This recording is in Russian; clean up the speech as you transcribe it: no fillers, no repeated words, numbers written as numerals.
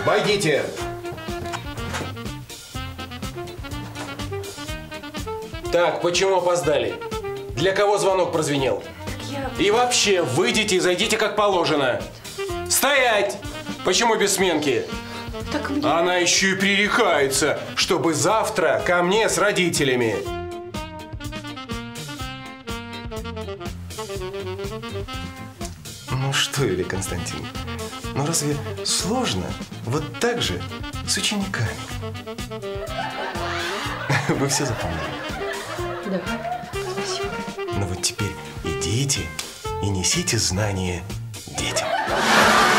Войдите! Так, почему опоздали? Для кого звонок прозвенел? И вообще, выйдите и зайдите как положено. Стоять! Почему без сменки? Так мне... Она еще и пререкается, чтобы завтра ко мне с родителями. Ну что, Юрий Константин, ну разве сложно вот так же с учениками? Вы все запомнили? Да, спасибо. Ну вот теперь идите и несите знания детям.